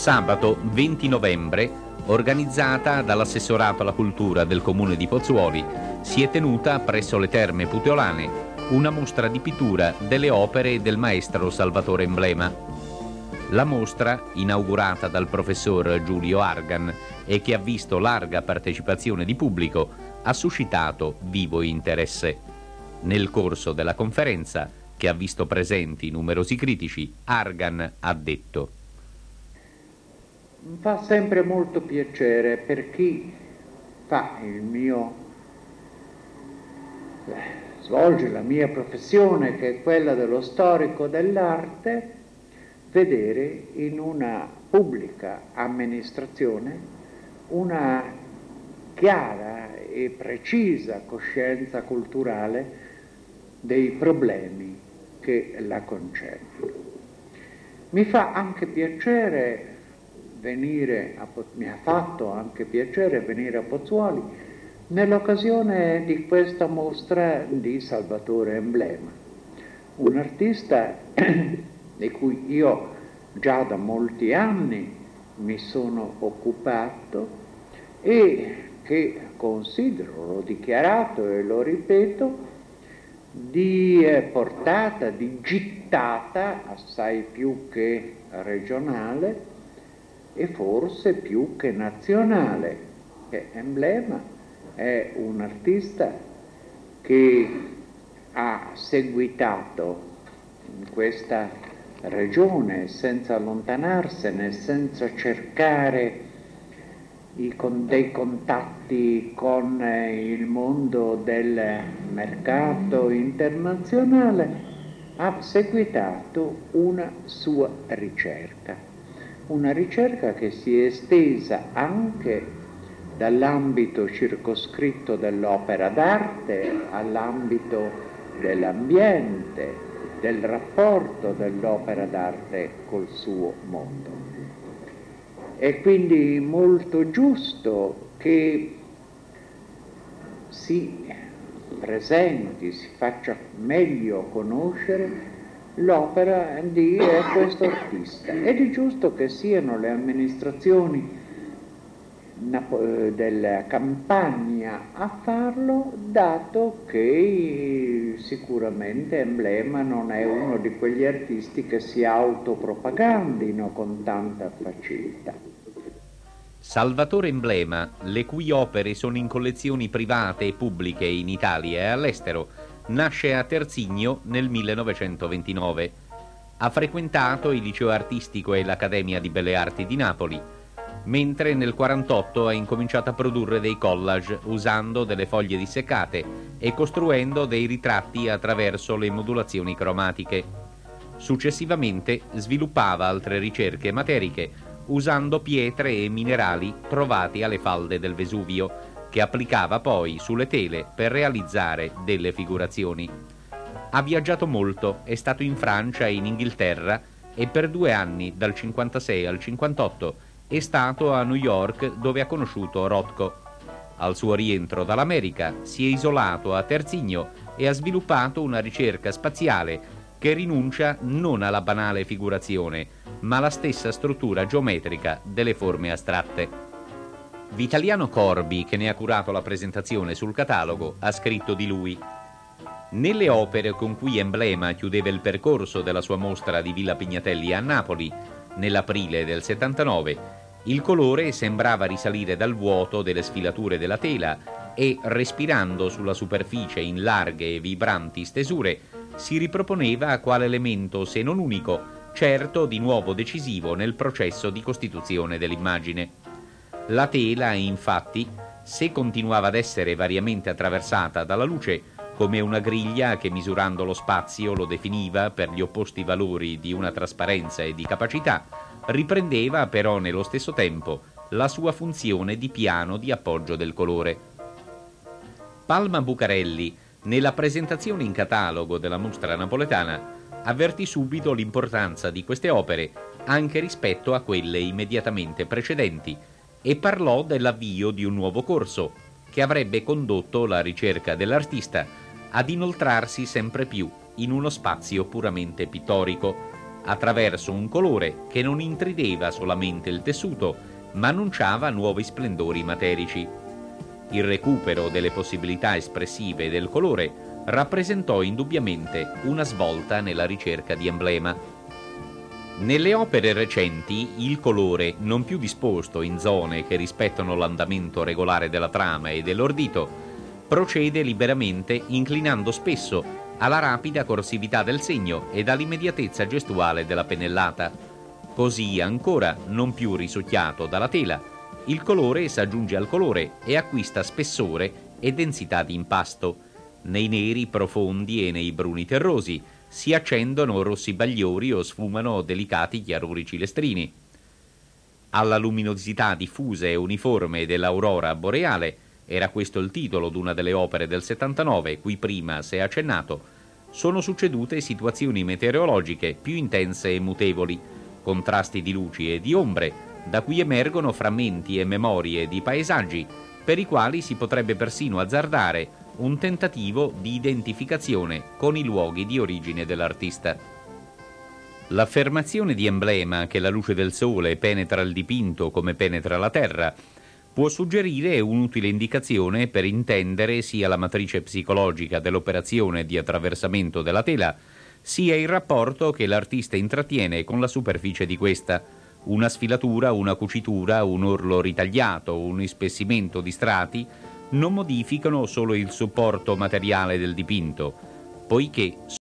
Sabato 20 novembre, organizzata dall'Assessorato alla Cultura del Comune di Pozzuoli, si è tenuta presso le Terme Puteolane una mostra di pittura delle opere del maestro Salvatore Emblema. La mostra, inaugurata dal professor Giulio Argan e che ha visto larga partecipazione di pubblico, ha suscitato vivo interesse. Nel corso della conferenza, che ha visto presenti numerosi critici, Argan ha detto: fa sempre molto piacere per chi fa svolge la mia professione, che è quella dello storico dell'arte, vedere in una pubblica amministrazione una chiara e precisa coscienza culturale dei problemi che la concernono. Mi fa anche piacere mi ha fatto anche piacere venire a Pozzuoli nell'occasione di questa mostra di Salvatore Emblema, un artista di cui io già da molti anni mi sono occupato e che considero, l'ho dichiarato e lo ripeto, di portata, di gittata assai più che regionale e forse più che nazionale. Emblema è un artista che ha seguitato in questa regione senza allontanarsene, senza cercare dei contatti con il mondo del mercato internazionale, ha seguitato una sua ricerca che si è estesa anche dall'ambito circoscritto dell'opera d'arte all'ambito dell'ambiente, del rapporto dell'opera d'arte col suo mondo. È quindi molto giusto che si presenti, si faccia meglio conoscere l'opera di questo artista, ed è giusto che siano le amministrazioni della Campania a farlo, dato che sicuramente Emblema non è uno di quegli artisti che si autopropagandino con tanta facilità. Salvatore Emblema, le cui opere sono in collezioni private e pubbliche in Italia e all'estero, nasce a Terzigno nel 1929. Ha frequentato il liceo artistico e l'Accademia di Belle Arti di Napoli, mentre nel 1948 ha incominciato a produrre dei collage usando delle foglie disseccate e costruendo dei ritratti attraverso le modulazioni cromatiche. Successivamente sviluppava altre ricerche materiche usando pietre e minerali trovati alle falde del Vesuvio, che applicava poi sulle tele per realizzare delle figurazioni. Ha viaggiato molto, è stato in Francia e in Inghilterra e per 2 anni, dal 56 al 58, è stato a New York, dove ha conosciuto Rothko. Al suo rientro dall'America si è isolato a Terzigno e ha sviluppato una ricerca spaziale che rinuncia non alla banale figurazione, ma alla stessa struttura geometrica delle forme astratte. Vitaliano Corbi, che ne ha curato la presentazione sul catalogo, ha scritto di lui: nelle opere con cui Emblema chiudeva il percorso della sua mostra di Villa Pignatelli a Napoli, nell'aprile del 79, il colore sembrava risalire dal vuoto delle sfilature della tela e, respirando sulla superficie in larghe e vibranti stesure, si riproponeva quale elemento, se non unico, certo di nuovo decisivo nel processo di costituzione dell'immagine. La tela, infatti, se continuava ad essere variamente attraversata dalla luce, come una griglia che misurando lo spazio lo definiva per gli opposti valori di una trasparenza e di capacità, riprendeva però nello stesso tempo la sua funzione di piano di appoggio del colore. Palma Bucarelli, nella presentazione in catalogo della mostra napoletana, avvertì subito l'importanza di queste opere anche rispetto a quelle immediatamente precedenti e parlò dell'avvio di un nuovo corso che avrebbe condotto la ricerca dell'artista ad inoltrarsi sempre più in uno spazio puramente pittorico, attraverso un colore che non intrideva solamente il tessuto, ma annunciava nuovi splendori materici. Il recupero delle possibilità espressive del colore rappresentò indubbiamente una svolta nella ricerca di emblema. Nelle opere recenti il colore, non più disposto in zone che rispettano l'andamento regolare della trama e dell'ordito, procede liberamente inclinando spesso alla rapida corsività del segno ed all'immediatezza gestuale della pennellata. Così ancora, non più risucchiato dalla tela, il colore s'aggiunge al colore e acquista spessore e densità di impasto. Nei neri profondi e nei bruni terrosi si accendono rossi bagliori o sfumano delicati chiarori cilestrini. Alla luminosità diffusa e uniforme dell'aurora boreale, era questo il titolo d'una delle opere del 79, cui prima si è accennato, sono succedute situazioni meteorologiche più intense e mutevoli, contrasti di luci e di ombre, da cui emergono frammenti e memorie di paesaggi, per i quali si potrebbe persino azzardare un tentativo di identificazione con i luoghi di origine dell'artista. L'affermazione di emblema che la luce del sole penetra il dipinto come penetra la terra può suggerire un'utile indicazione per intendere sia la matrice psicologica dell'operazione di attraversamento della tela, sia il rapporto che l'artista intrattiene con la superficie di questa. Una sfilatura, una cucitura, un orlo ritagliato, un ispessimento di strati non modificano solo il supporto materiale del dipinto, poiché